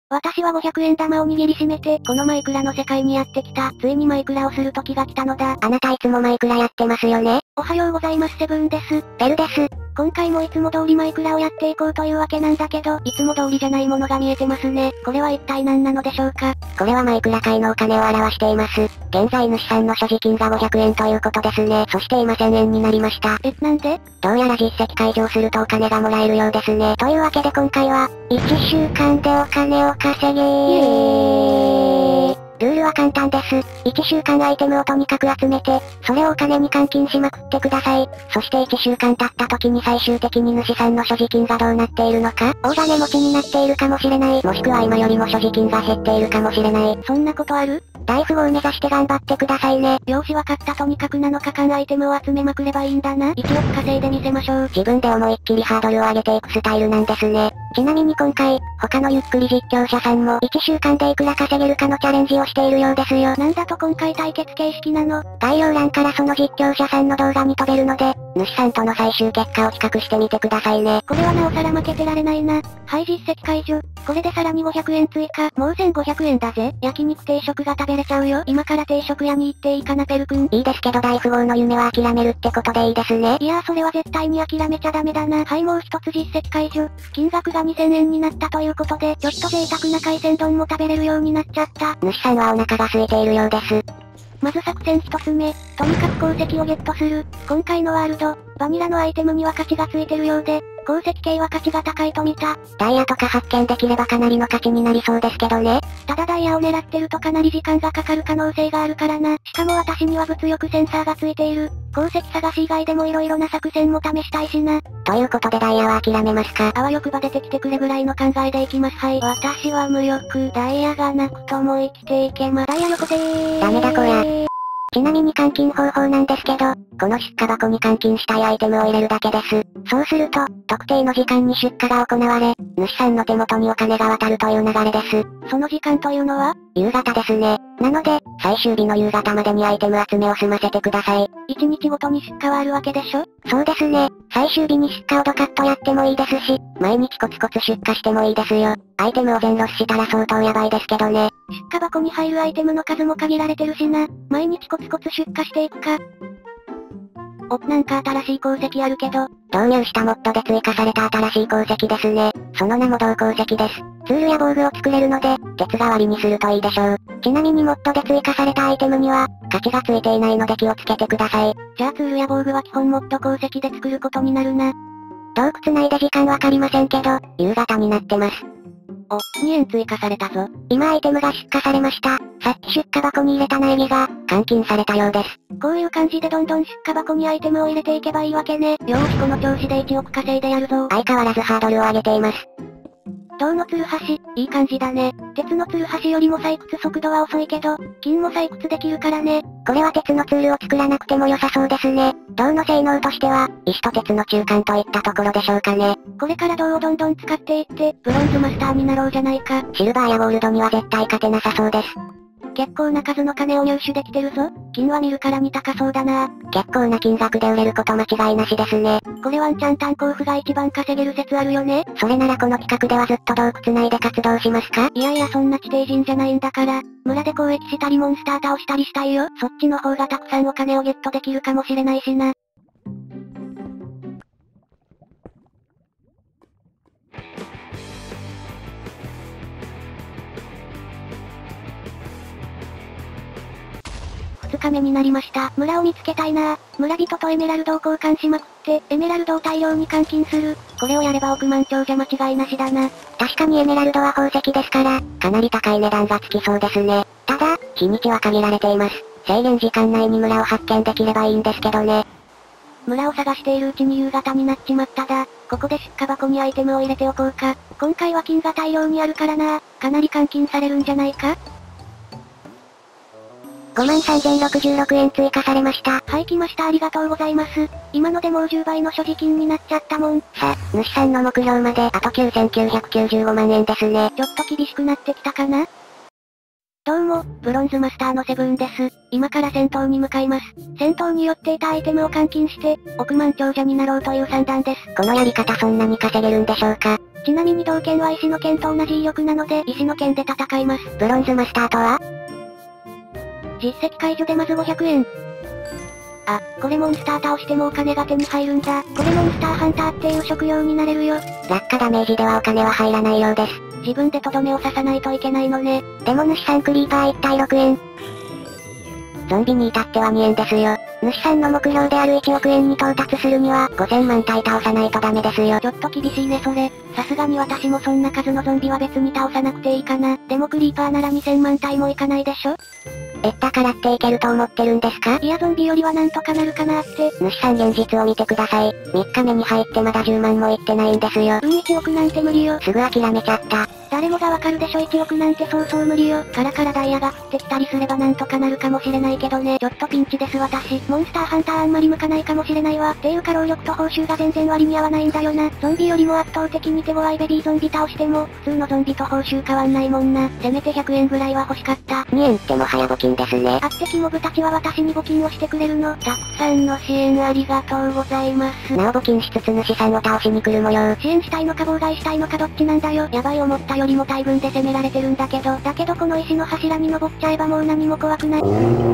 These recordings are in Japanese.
私は500円玉を握りしめて、このマイクラの世界にやってきた。ついにマイクラをする時が来たのだ。 あなたいつもマイクラやってますよね？ おはようございます、セブンです。 ベルです。 今回もいつも通りマイクラをやっていこうというわけなんだけど、いつも通りじゃないものが見えてますね。これは一体何なのでしょうか？ これはマイクラ界のお金を表しています。現在主さんの所持金が500円ということですね。そして今1000円になりました。 なんで？ どうやら実績解除するとお金がもらえるようですね。というわけで今回は、1週間でお金を稼げー。ルールは簡単です。1週間アイテムをとにかく集めて、それをお金に換金しまくってください。そして1週間経った時に最終的に主さんの所持金がどうなっているのか、大金持ちになっているかもしれない。もしくは今よりも所持金が減っているかもしれない。 そんなことある？ 大富豪を目指して頑張ってくださいね。 よーしわかった。とにかく7日間アイテムを集めまくればいいんだな。1億稼いでみせましょう。 自分で思いっきりハードルを上げていくスタイルなんですね。ちなみに今回、他のゆっくり実況者さんも1週間でいくら稼げるかのチャレンジをしているようですよ。 なんだと今回対決形式なの？ 概要欄からその実況者さんの動画に飛べるので、主さんとの最終結果を比較してみてくださいね。 これはなおさら負けてられないな。はい、実績解除。これでさらに500円追加。もう1500円だぜ。焼肉定食が食べれちゃうよ。今から定食屋に行っていいかな、ペル君。 いいですけど大富豪の夢は諦めるってことでいいですね。 いやー、それは絶対に諦めちゃダメだな。はい、もう一つ実績解除。金額が2000円になったということで、ちょっと贅沢な海鮮丼も食べれるようになっちゃった。 主さんはお腹が空いているようです。 まず作戦一つ目、とにかく鉱石をゲットする。今回のワールド、バニラのアイテムには価値がついてるようで、鉱石系は価値が高いと見た。 ダイヤとか発見できればかなりの価値になりそうですけどね。 ただダイヤを狙ってるとかなり時間がかかる可能性があるからな。しかも私には物欲センサーがついている。鉱石探し以外でも色々な作戦も試したいしな。 ということでダイヤは諦めますか？ あわよくば出てきてくれぐらいの考えでいきます。はい。私は無欲。ダイヤがなくとも生きていけま。ダイヤよこせー。 ダメだこや。ちなみに換金方法なんですけど、この出荷箱に換金したいアイテムを入れるだけです。そうすると、特定の時間に出荷が行われ、主さんの手元にお金が渡るという流れです。 その時間というのは？ 夕方ですね。なので、最終日の夕方までにアイテム集めを済ませてください。 1日ごとに出荷はあるわけでしょ？ そうですね。最終日に出荷をドカッとやってもいいですし、毎日コツコツ出荷してもいいですよ。アイテムを全ロスしたら相当やばいですけどね。 出荷箱に入るアイテムの数も限られてるしな。毎日コツコツ出荷していくか。なんか新しい鉱石あるけど。 導入したモッドで追加された新しい鉱石ですね。その名も銅鉱石です。ツールや防具を作れるので、鉄代わりにするといいでしょう。ちなみにモッドで追加されたアイテムには、価値がついていないので気をつけてください。 じゃあツールや防具は基本モッド鉱石で作ることになるな。 洞窟内で時間わかりませんけど、夕方になってます。 2円追加されたぞ。 今アイテムが出荷されました。さっき出荷箱に入れた苗木が、換金されたようです。 こういう感じでどんどん出荷箱にアイテムを入れていけばいいわけね。よーしこの調子で1億稼いでやるぞ。 相変わらずハードルを上げています。 銅のツルハシ、いい感じだね。鉄のツルハシよりも採掘速度は遅いけど、金も採掘できるからね。 これは鉄のツールを作らなくても良さそうですね。銅の性能としては、石と鉄の中間といったところでしょうかね。 これから銅をどんどん使っていって、ブロンズマスターになろうじゃないか。 シルバーやゴールドには絶対勝てなさそうです。 結構な数の金を入手できてるぞ。金は見るからに高そうだな。 結構な金額で売れること間違いなしですね。 これワンチャン炭鉱夫が一番稼げる説あるよね。 それならこの企画ではずっと洞窟内で活動しますか？ いやいやそんな地底人じゃないんだから、村で交易したりモンスター倒したりしたいよ。そっちの方がたくさんお金をゲットできるかもしれないしな。2日目になりました。村を見つけたいな。村人とエメラルドを交換しまくって、エメラルドを大量に換金する。これをやれば億万長者間違いなしだな。 確かにエメラルドは宝石ですから、かなり高い値段がつきそうですね。ただ、日にちは限られています。制限時間内に村を発見できればいいんですけどね。 村を探しているうちに夕方になっちまっただ。ここで出荷箱にアイテムを入れておこうか。今回は金が大量にあるからな。かなり換金されるんじゃないか。 53,066円追加されました。 はい来ましたありがとうございます。今のでもう10倍の所持金になっちゃったもん。 さあ、主さんの目標まであと9,995万円ですね。 ちょっと厳しくなってきたかな。どうも、ブロンズマスターのセブンです。今から戦闘に向かいます。戦闘に寄っていたアイテムを換金して、億万長者になろうという算段です。 このやり方そんなに稼げるんでしょうか？ ちなみに同剣は石の剣と同じ威力なので、石の剣で戦います。 ブロンズマスターとは？ 実績解除でまず500円。あ、これモンスター倒してもお金が手に入るんだ。これモンスターハンターっていう職業になれるよ。 落下ダメージではお金は入らないようです。 自分でとどめを刺さないといけないのね。 でも主さんクリーパー1体6円。ゾンビに至っては2円ですよ。主さんの目標である1億円に到達するには、5000万体倒さないとダメですよ。 ちょっと厳しいねそれ。さすがに私もそんな数のゾンビは別に倒さなくていいかな。でもクリーパーなら2000万体もいかないでしょ？ だからっていけると思ってるんですか？ いやゾンビよりはなんとかなるかなって。 主さん現実を見てください。3日目に入ってまだ10万もいってないんですよ。 1億なんて無理よ。 すぐ諦めちゃった。 誰もがわかるでしょ1億なんてそうそう無理よ。カラカラダイヤが降ってきたりすればなんとかなるかもしれないけどね。ちょっとピンチです私。モンスターハンターあんまり向かないかもしれないわ。っていうか労力と報酬が全然割に合わないんだよな。ゾンビよりも圧倒的に手強いベビーゾンビ倒しても、普通のゾンビと報酬変わんないもんな。せめて100円ぐらいは欲しかった。 2円ってもはや募金ですね。 あってキモブたちは私に募金をしてくれるの。たくさんの支援ありがとうございます。 なお募金しつつ主さんを倒しに来る模様。 支援したいのか妨害したいのかどっちなんだよ。やばい思ったよりも大群で攻められてるんだけど。だけどこの石の柱に登っちゃえばもう何も怖くない。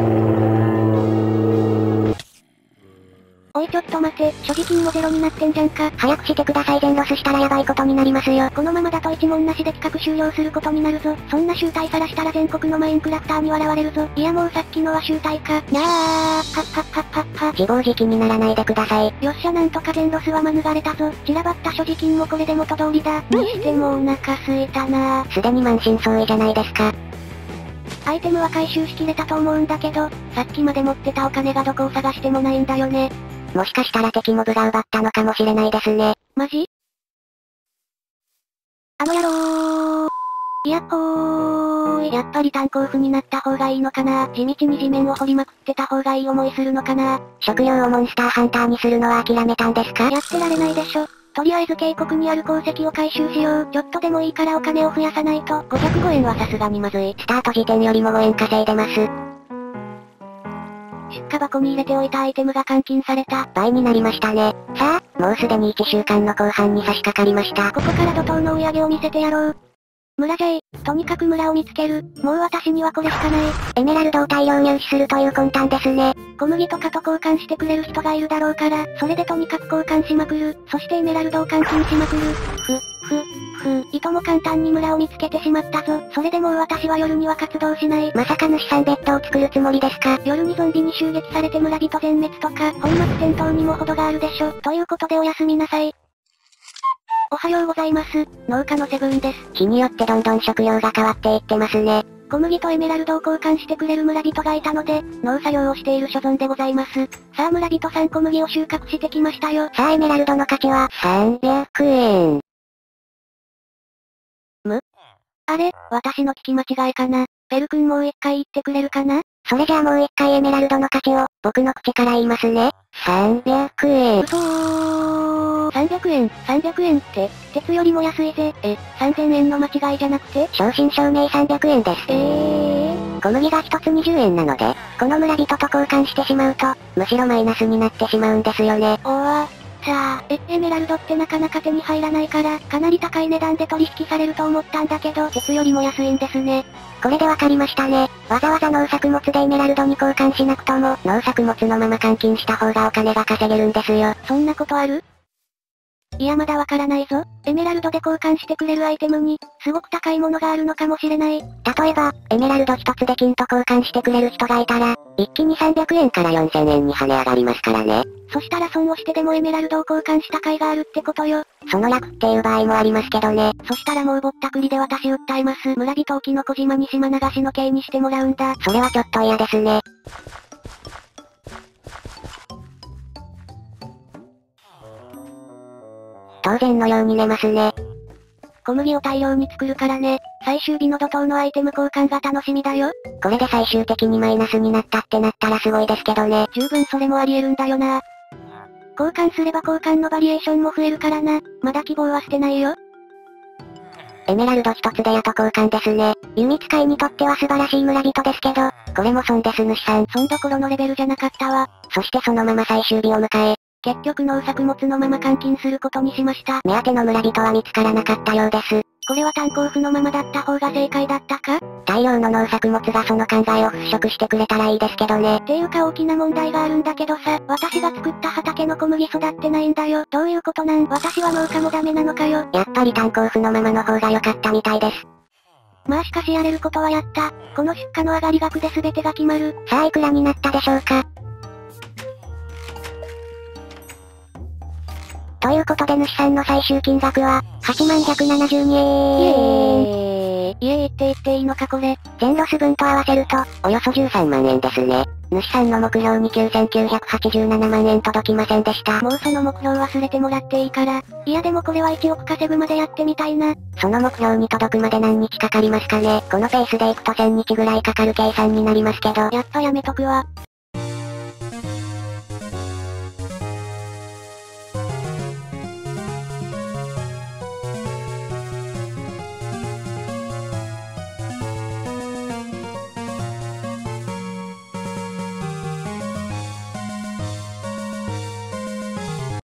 おいちょっと待て、所持金もゼロになってんじゃんか。 早くしてください。全ロスしたらやばいことになりますよ。 このままだと一文なしで企画終了することになるぞ。そんな集体さらしたら全国のマインクラフターに笑われるぞ。いやもうさっきのは集体か。にゃー、はっはっはっはっは。 自暴自棄にならないでください。 よっしゃなんとか全ロスは免れたぞ。散らばった所持金もこれで元通りだ。にしてもお腹すいたなすでに満身創痍じゃないですか。 アイテムは回収しきれたと思うんだけど、さっきまで持ってたお金がどこを探してもないんだよね。 もしかしたら敵モブが奪ったのかもしれないですね。 マジ？あの野郎ー。やっほーい。やっぱり炭鉱夫になった方がいいのかな。地道に地面を掘りまくってた方がいい思いするのかな。 食料をモンスターハンターにするのは諦めたんですか？ やってられないでしょ。とりあえず渓谷にある鉱石を回収しよう。ちょっとでもいいからお金を増やさないと。505円はさすがにまずい。 スタート時点よりも5円稼いでます。 出荷箱に入れておいたアイテムが換金された。 倍になりましたね。さあ、もうすでに1週間の後半に差し掛かりました。 ここから怒涛の追い上げを見せてやろう。村じゃい。とにかく村を見つける。もう私にはこれしかない。 エメラルドを大量入手するという魂胆ですね。 小麦とかと交換してくれる人がいるだろうから、それでとにかく交換しまくる。そしてエメラルドを換金しまくる。いとも簡単に村を見つけてしまったぞ。それでもう私は夜には活動しない。 まさか主さんベッドを作るつもりですか？ 夜にゾンビに襲撃されて村人全滅とか、本末転倒にも程があるでしょ。ということでおやすみなさい。おはようございます。農家のセブンです。 日によってどんどん食料が変わっていってますね。 小麦とエメラルドを交換してくれる村人がいたので、農作業をしている所存でございます。さあ村人さん小麦を収穫してきましたよ。 さあエメラルドの価値は300円。 あれ、私の聞き間違いかな。ペル君もう一回言ってくれるかな？ それじゃあもう一回エメラルドの価値を、僕の口から言いますね。300円。 嘘ー。300円って、鉄よりも安いぜ。3000円の間違いじゃなくて？ 正真正銘300円です。小麦が一つ20円なので、この村人と交換してしまうと、むしろマイナスになってしまうんですよね。 さあ、エメラルドってなかなか手に入らないから、かなり高い値段で取引されると思ったんだけど、鉄よりも安いんですね。 これでわかりましたね。わざわざ農作物でエメラルドに交換しなくとも、農作物のまま換金した方がお金が稼げるんですよ。 そんなことある？いやまだわからないぞ。エメラルドで交換してくれるアイテムに、すごく高いものがあるのかもしれない。 例えば、エメラルド一つで金と交換してくれる人がいたら、一気に300円から4000円に跳ね上がりますからね。 そしたら損をしてでもエメラルドを交換した甲斐があるってことよ。 その楽っていう場合もありますけどね。 そしたらもうぼったくりで私訴えます。村人をキノコ島に島流しの刑にしてもらうんだ。 それはちょっと嫌ですね。当然のように寝ますね。 小麦を大量に作るからね。最終日の怒涛のアイテム交換が楽しみだよ。 これで最終的にマイナスになったってなったらすごいですけどね。 十分それもあり得るんだよな。交換すれば交換のバリエーションも増えるからな。まだ希望は捨てないよ。 エメラルド一つでやと交換ですね。弓使いにとっては素晴らしい村人ですけど、これも損です主さん。 損どころのレベルじゃなかったわ。 そしてそのまま最終日を迎え、 結局農作物のまま監禁することにしました。 目当ての村人は見つからなかったようです。 これは炭鉱夫のままだった方が正解だったか？ 大量の農作物がその考えを払拭してくれたらいいですけどね。 っていうか大きな問題があるんだけどさ、私が作った畑の小麦育ってないんだよ。どういうことなん？私は農家もダメなのかよ。 やっぱり炭鉱夫のままの方が良かったみたいです。 まあしかしやれることはやった。この出荷の上がり額で全てが決まる。 さあいくらになったでしょうか。ということで主さんの最終金額は、8172円。 イエーイって言っていいのかこれ。 全ロス分と合わせると、およそ13万円ですね。主さんの目標に9987万円届きませんでした。 もうその目標忘れてもらっていいから。いやでもこれは1億稼ぐまでやってみたいな。 その目標に届くまで何日かかりますかね。このペースでいくと1000日ぐらいかかる計算になりますけど。 やっぱやめとくわ。